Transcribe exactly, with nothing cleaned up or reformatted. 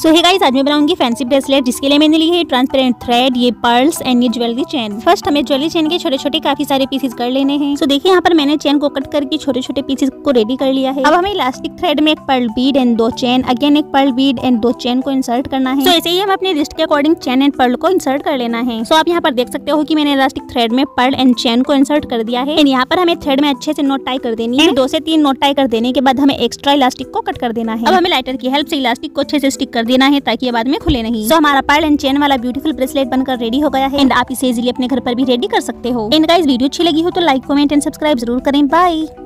सो hey guys, आज मैं बनाऊंगी फैंसी ब्रेसलेट, जिसके लिए मैंने ली है ट्रांसपेरेंट थ्रेड, ये पर्ल्स एंड ये ज्वेलरी चेन। फर्स्ट हमें ज्वेलरी चेन के छोटे छोटे काफी सारे पीसेस कर लेने हैं। सो देखिए यहाँ पर मैंने चेन को कट करके छोटे छोटे पीसेस को रेडी कर लिया है। अब हमें इलास्टिक थ्रेड में एक पर्ल बीड एंड दो चेन, अगेन एक पर्ल बीड एंड दो चेन को इंसर्ट करना है। तो ऐसे ही हम अपने रिस्ट के अकॉर्डिंग चेन एंड पर्ल को इंसर्ट कर लेना है। सो आप यहाँ पर देख सकते हो कि मैंने इलास्टिक थ्रेड में पर्ल एंड चेन को इंसर्ट कर दिया है। एंड यहाँ पर हमें थ्रेड में अच्छे से नोट टाई कर देनी है। दो से तीन नोट टाई कर देने के बाद हमें एक्स्ट्रा इलास्टिक को कट कर देना है। अब हमें लाइटर की हेल्प से इलास्टिक को अच्छे से स्टिक कर देना है ताकि ये बाद में खुले नहीं। तो हमारा पर्ल एंड चेन वाला ब्यूटीफुल ब्रेसलेट बनकर रेडी हो गया है। एंड आप इसे इजीली अपने घर पर भी रेडी कर सकते हो। एंड गाइस, वीडियो अच्छी लगी हो तो लाइक, कमेंट एंड सब्सक्राइब जरूर करें। बाय।